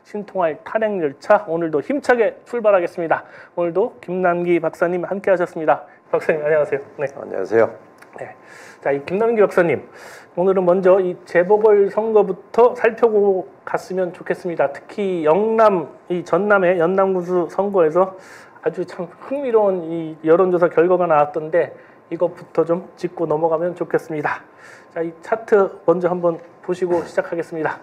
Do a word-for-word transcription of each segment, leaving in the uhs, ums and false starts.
신통할 탄핵 열차 오늘도 힘차게 출발하겠습니다. 오늘도 김남기 박사님 함께 하셨습니다. 박사님 안녕하세요. 네. 안녕하세요. 네. 자, 이 김남기 박사님, 오늘은 먼저 이 재보궐 선거부터 살펴보고 갔으면 좋겠습니다. 특히 영남, 이 전남의 연남군수 선거에서 아주 참 흥미로운 이 여론조사 결과가 나왔던데 이것부터 좀 짚고 넘어가면 좋겠습니다. 자, 이 차트 먼저 한번 보시고 시작하겠습니다.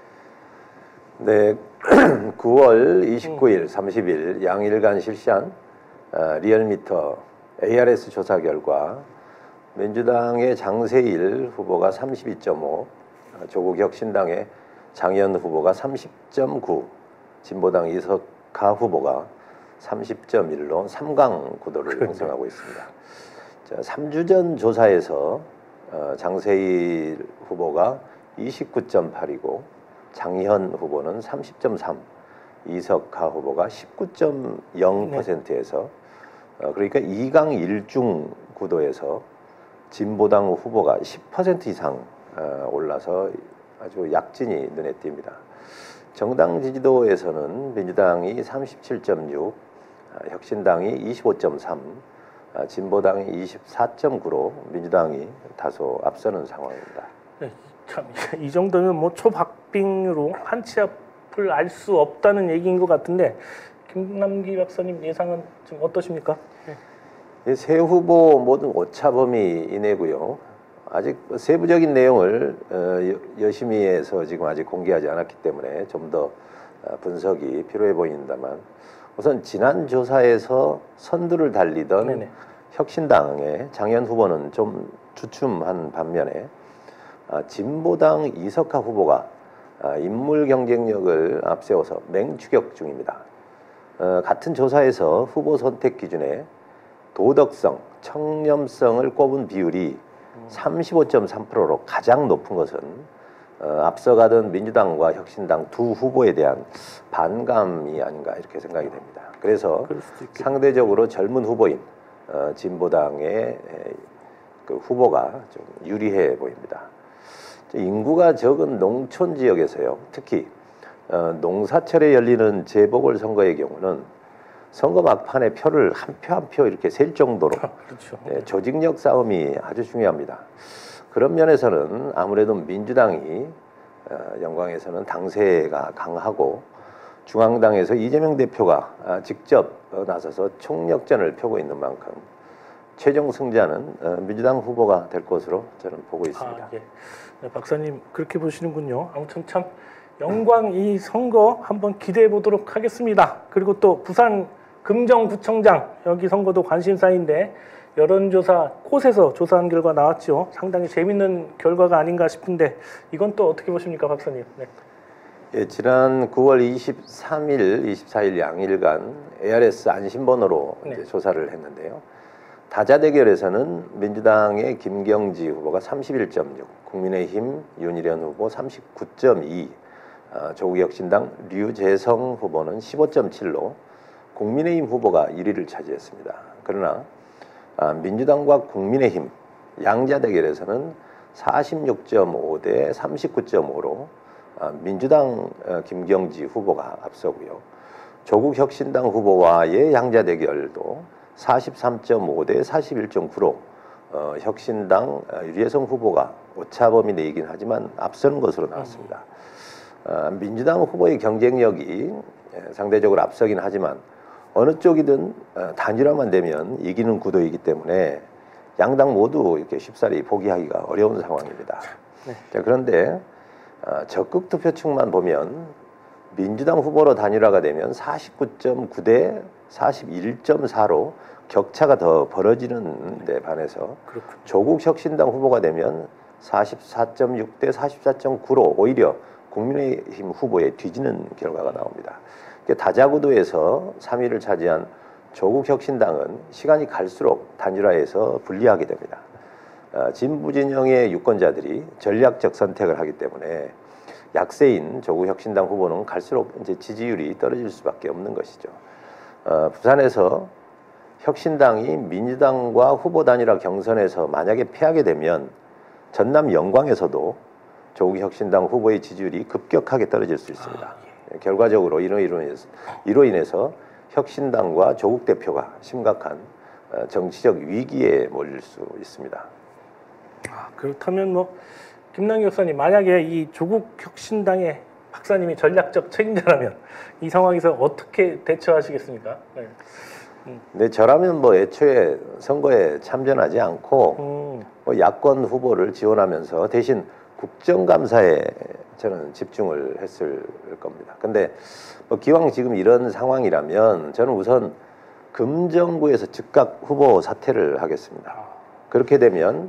네, 구월 이십구일, 삼십일 양일간 실시한 어, 리얼미터 에이알에스 조사 결과 민주당의 장세일 후보가 삼십이 점 오, 조국 혁신당의 장현 후보가 삼십 점 구, 진보당 이석하 후보가 삼십 점 일로 삼강 구도를 형성하고 있습니다. 자, 삼 주 전 조사에서 어, 장세일 후보가 이십구 점 팔이고 장현 후보는 삼십 점 삼, 이석하 후보가 십구 점 영 퍼센트에서 어, 그러니까 이강 일중 구도에서 진보당 후보가 십 퍼센트 이상 어, 올라서 아주 약진이 눈에 띕니다. 정당 지지도에서는 민주당이 삼십칠 점 육, 어, 혁신당이 이십오 점 삼, 어, 진보당이 이십사 점 구로 민주당이 다소 앞서는 상황입니다. 네, 참, 이 정도면 뭐 초박빙으로 한 치 앞을 알 수 없다는 얘기인 것 같은데 김남기 박사님 예상은 좀 어떠십니까? 네. 세 후보 모두 오차범위 이내고요. 아직 세부적인 내용을 어, 열심히 해서 지금 아직 공개하지 않았기 때문에 좀 더 분석이 필요해 보인다만 우선 지난 조사에서 선두를 달리던 네네. 혁신당의 장현 후보는 좀 주춤한 반면에 아, 진보당 이석하 후보가 아, 인물 경쟁력을 앞세워서 맹추격 중입니다. 어, 같은 조사에서 후보 선택 기준에 도덕성, 청렴성을 꼽은 비율이 삼십오 점 삼 퍼센트로 가장 높은 것은 어, 앞서가던 민주당과 혁신당 두 후보에 대한 반감이 아닌가 이렇게 생각이 됩니다. 그래서 상대적으로 젊은 후보인 어, 진보당의 에, 그 후보가 좀 유리해 보입니다. 인구가 적은 농촌 지역에서요, 특히 어, 농사철에 열리는 재보궐선거의 경우는 선거 막판에 표를 한 표 한 표 이렇게 셀 정도로 그렇죠. 네, 조직력 싸움이 아주 중요합니다. 그런 면에서는 아무래도 민주당이 어, 영광에서는 당세가 강하고 중앙당에서 이재명 대표가 아, 직접 어, 나서서 총력전을 펴고 있는 만큼 최종 승자는 어, 민주당 후보가 될 것으로 저는 보고 있습니다. 아, 예. 네, 박사님 그렇게 보시는군요. 아무튼 참 영광 이 선거 한번 기대해 보도록 하겠습니다. 그리고 또 부산 금정구청장 여기 선거도 관심사인데 여론조사 콧에서 조사한 결과 나왔죠. 상당히 재밌는 결과가 아닌가 싶은데 이건 또 어떻게 보십니까, 박사님? 네. 예, 지난 구월 이십삼일, 이십사일 양일간 에이알에스 안심번호로 네. 이제 조사를 했는데요. 다자 대결에서는 민주당의 김경지 후보가 삼십일 점 육, 국민의힘 윤희련 후보 삼십구 점 이, 어, 조국혁신당 류재성 후보는 십오 점 칠로 국민의힘 후보가 일 위를 차지했습니다. 그러나 아, 민주당과 국민의힘 양자 대결에서는 사십육 점 오 대 삼십구 점 오로 아, 민주당 어, 김경지 후보가 앞서고요. 조국혁신당 후보와의 양자 대결도 사십삼 점 오 대 사십일 점 구로 어, 혁신당 어, 류재성 후보가 오차범위 내이긴 하지만 앞서는 것으로 나왔습니다. 어, 민주당 후보의 경쟁력이 상대적으로 앞서긴 하지만 어느 쪽이든 어, 단일화만 되면 이기는 구도이기 때문에 양당 모두 이렇게 쉽사리 포기하기가 어려운 상황입니다. 네. 자, 그런데 어, 적극 투표층만 보면 민주당 후보로 단일화가 되면 사십구 점 구 대 사십일 점 사로 격차가 더 벌어지는 데 반해서 그렇군요. 조국 혁신당 후보가 되면 사십사 점 육 대 사십사 점 구로 오히려 국민의힘 후보에 뒤지는 결과가 나옵니다. 다자구도에서 삼 위를 차지한 조국 혁신당은 시간이 갈수록 단일화에서 불리하게 됩니다. 어, 진보 진영의 유권자들이 전략적 선택을 하기 때문에 약세인 조국 혁신당 후보는 갈수록 이제 지지율이 떨어질 수밖에 없는 것이죠. 어, 부산에서 혁신당이 민주당과 후보 단일화 경선에서 만약에 패하게 되면 전남 영광에서도 조국 혁신당 후보의 지지율이 급격하게 떨어질 수 있습니다. 아, 예. 결과적으로 이로 인해서, 이로 인해서 혁신당과 조국 대표가 심각한 정치적 위기에 몰릴 수 있습니다. 아, 그렇다면 뭐 김남기 박사님, 만약에 이 조국 혁신당의 박사님이 전략적 책임자라면 이 상황에서 어떻게 대처하시겠습니까? 네. 음. 네, 저라면 뭐 애초에 선거에 참전하지 않고 음. 뭐 야권 후보를 지원하면서 대신 국정감사에 저는 집중을 했을 겁니다. 근데 뭐 기왕 지금 이런 상황이라면 저는 우선 금정구에서 즉각 후보 사퇴를 하겠습니다. 그렇게 되면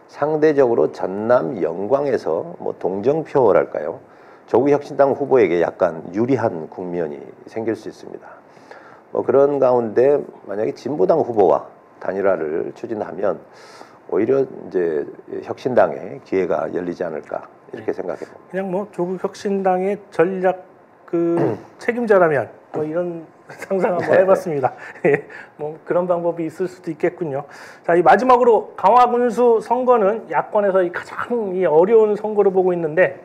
상대적으로 전남 영광에서 뭐 동정표랄까요? 조국 혁신당 후보에게 약간 유리한 국면이 생길 수 있습니다. 뭐 그런 가운데 만약에 진보당 후보와 단일화를 추진하면 오히려 이제 혁신당에 기회가 열리지 않을까 이렇게 네. 생각해 봅니다. 그냥 뭐 조국 혁신당의 전략 그 책임자라면 뭐 이런 상상 한번 해봤습니다. 예, 뭐 그런 방법이 있을 수도 있겠군요. 자, 이 마지막으로 강화군수 선거는 야권에서 이 가장 이 어려운 선거로 보고 있는데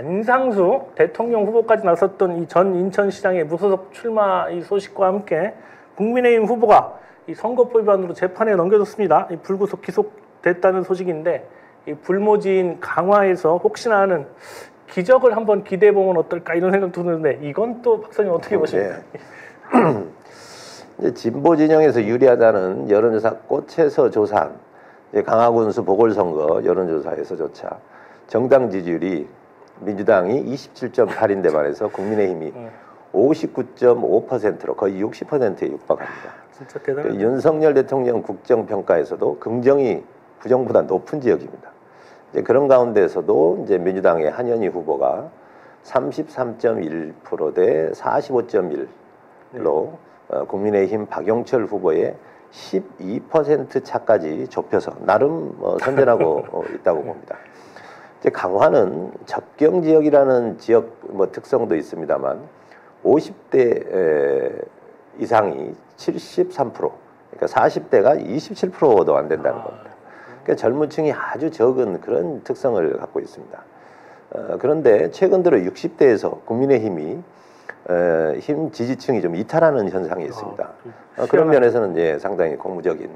안상수 대통령 후보까지 나섰던 이 전 인천시장의 무소속 출마 이 소식과 함께 국민의힘 후보가 이 선거법 위반으로 재판에 넘겨졌습니다. 이 불구속 기소됐다는 소식인데 이 불모지인 강화에서 혹시나 하는 기적을 한번 기대해 보면 어떨까 이런 생각도 드는데 이건 또 박사님 어떻게 보십니까? 네. 이제 진보 진영에서 유리하다는 여론조사 꽃에서 조사한 이제 강화군수 보궐선거 여론조사에서조차 정당 지지율이 민주당이 이십칠 점 팔인데 반해서 국민의힘이 음. 오십구 점 오 퍼센트로 거의 육십 퍼센트에 육박합니다. 진짜 대단하다. 윤석열 대통령 국정평가에서도 긍정이 부정보다 높은 지역입니다. 이제 그런 가운데서도 이제 민주당의 한현희 후보가 삼십삼 점 일 퍼센트 대 사십오 점 일로 네. 어, 국민의힘 박용철 후보의 십이 퍼센트 차까지 좁혀서 나름 어, 선전하고 어, 있다고 봅니다. 이제 강화는 접경 지역이라는 지역 뭐 특성도 있습니다만 오십 대 에, 이상이 칠십삼 퍼센트, 그러니까 사십 대가 이십칠 퍼센트도 안 된다는 겁니다. 그러니까 젊은 층이 아주 적은 그런 특성을 갖고 있습니다. 어, 그런데 최근 들어 육십 대에서 국민의힘이 어, 힘 지지층이 좀 이탈하는 현상이 있습니다. 어, 그런 면에서는 이제 상당히 고무적인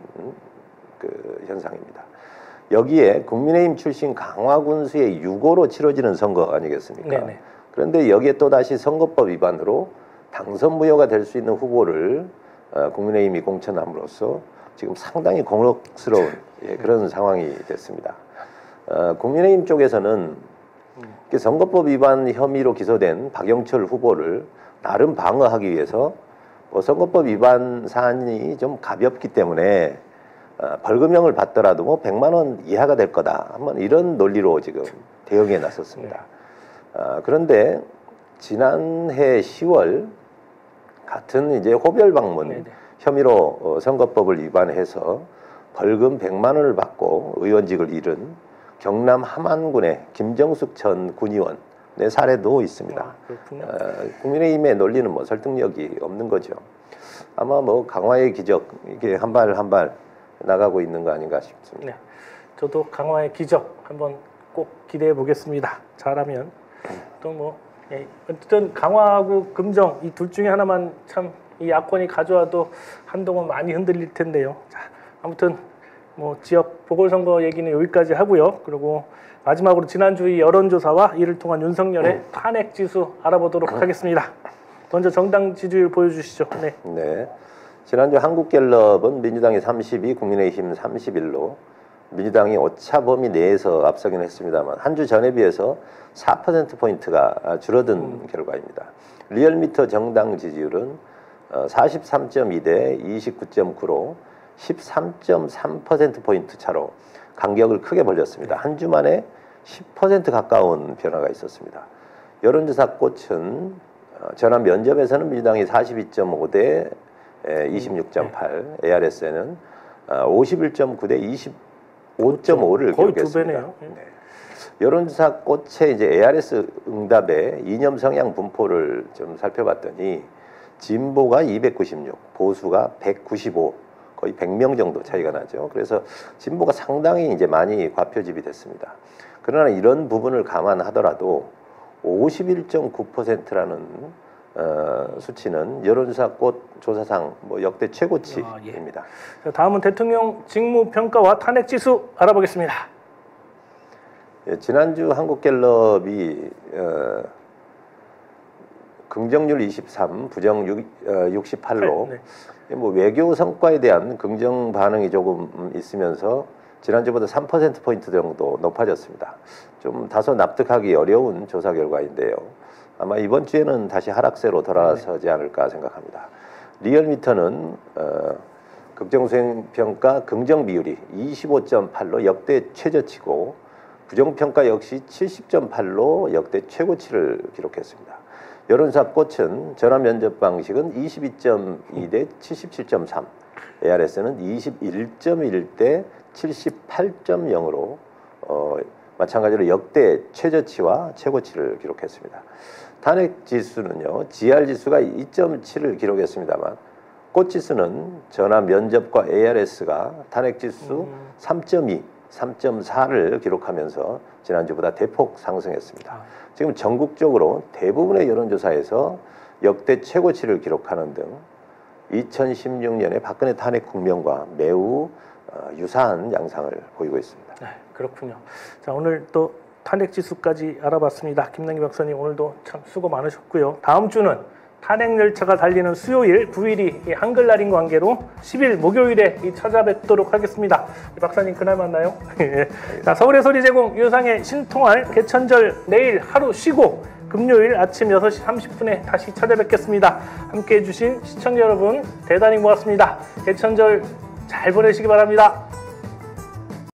그 현상입니다. 여기에 국민의힘 출신 강화군수의 유고로 치러지는 선거 아니겠습니까? 네네. 그런데 여기에 또다시 선거법 위반으로 당선 무효가 될 수 있는 후보를 어, 국민의힘이 공천함으로써 지금 상당히 곤혹스러운 예, 그런 상황이 됐습니다. 어, 국민의힘 쪽에서는 음. 선거법 위반 혐의로 기소된 박영철 후보를 나름 방어하기 위해서 뭐 선거법 위반 사안이 좀 가볍기 때문에 어, 벌금형을 받더라도 뭐 백만 원 이하가 될 거다. 한번 이런 논리로 지금 대응에 나섰습니다. 어, 그런데 지난해 시월 같은 이제 호별 방문 네네. 혐의로 어, 선거법을 위반해서 벌금 백만 원을 받고 의원직을 잃은 경남 함안군의 김정숙 전 군의원의 사례도 있습니다. 아, 어, 국민의힘의 논리는 뭐 설득력이 없는 거죠. 아마 뭐 강화의 기적 이게 한 발 한 발 나가고 있는 거 아닌가 싶습니다. 네, 저도 강화의 기적 한번 꼭 기대해 보겠습니다. 잘하면 또 뭐 예, 어쨌든 강화하고 금정 이 둘 중에 하나만 참 이 야권이 가져와도 한동안 많이 흔들릴 텐데요. 자, 아무튼 뭐 지역 보궐선거 얘기는 여기까지 하고요. 그리고 마지막으로 지난주 이 여론조사와 이를 통한 윤석열의 음. 탄핵 지수 알아보도록 음. 하겠습니다. 먼저 정당 지지율 보여주시죠. 네. 네. 지난주 한국갤럽은 민주당이 삼십이, 국민의힘 삼십일로 민주당이 오차 범위 내에서 앞서긴 했습니다만 한 주 전에 비해서 사 퍼센트 포인트가 줄어든 음. 결과입니다. 리얼미터 정당 지지율은 사십삼 점 이 대 이십구 점 구로 십삼 점 삼 퍼센트 포인트 차로 간격을 크게 벌렸습니다. 한 주 만에 십 퍼센트 가까운 변화가 있었습니다. 여론조사 꽃은 전화 면접에서는 민주당이 사십이 점 오 대 이십육 점 팔, 에이알에스에는 오십일 점 구 대 이십오 점 오를 거의 기록했습니다. 두 배네요. 네. 여론조사 꽃의 이제 에이알에스 응답의 이념 성향 분포를 좀 살펴봤더니 진보가 이백구십육, 보수가 백구십오, 거의 백 명 정도 차이가 나죠. 그래서 진보가 상당히 이제 많이 과표집이 됐습니다. 그러나 이런 부분을 감안하더라도 오십일 점 구 퍼센트라는 어, 수치는 여론조사 꽃 조사상 뭐 역대 최고치입니다. 아, 예. 자, 다음은 대통령 직무평가와 탄핵지수 알아보겠습니다. 예, 지난주 한국갤럽이 어, 긍정률 이십삼, 부정 육, 어, 육십팔로 네. 뭐 외교 성과에 대한 긍정 반응이 조금 있으면서 지난주보다 삼 퍼센트 포인트 정도 높아졌습니다. 좀 다소 납득하기 어려운 조사 결과인데요. 아마 이번 주에는 다시 하락세로 돌아서지 않을까 생각합니다. 리얼미터는 어, 긍정수행평가 긍정 비율이 이십오 점 팔로 역대 최저치고 부정평가 역시 칠십 점 팔로 역대 최고치를 기록했습니다. 여론조사 꽃은 전화 면접 방식은 이십이 점 이 대 칠십칠 점 삼, 에이알에스는 이십일 점 일 대 칠십팔 점 영으로 어, 마찬가지로 역대 최저치와 최고치를 기록했습니다. 탄핵 지수는요, 지알 지수가 이 점 칠을 기록했습니다만 꽃 지수는 전화 면접과 에이알에스가 탄핵 지수 음. 삼 점 이, 삼 점 사를 기록하면서 지난주보다 대폭 상승했습니다. 지금 전국적으로 대부분의 여론조사에서 역대 최고치를 기록하는 등 이천십육 년의 박근혜 탄핵 국면과 매우 어, 유사한 양상을 보이고 있습니다. 네, 그렇군요. 자, 오늘 또 탄핵 지수까지 알아봤습니다. 김남기 박사님 오늘도 참 수고 많으셨고요. 다음 주는 탄핵 열차가 달리는 수요일 구 일이 이 한글날인 관계로 십 일 목요일에 이 찾아뵙도록 하겠습니다. 박사님 그날 만나요. 자, 서울의 소리 제공 유상의 신통할 개천절 내일 하루 쉬고 금요일 아침 여섯 시 삼십 분에 다시 찾아뵙겠습니다. 함께해 주신 시청자 여러분 대단히 고맙습니다. 개천절 잘 보내시기 바랍니다.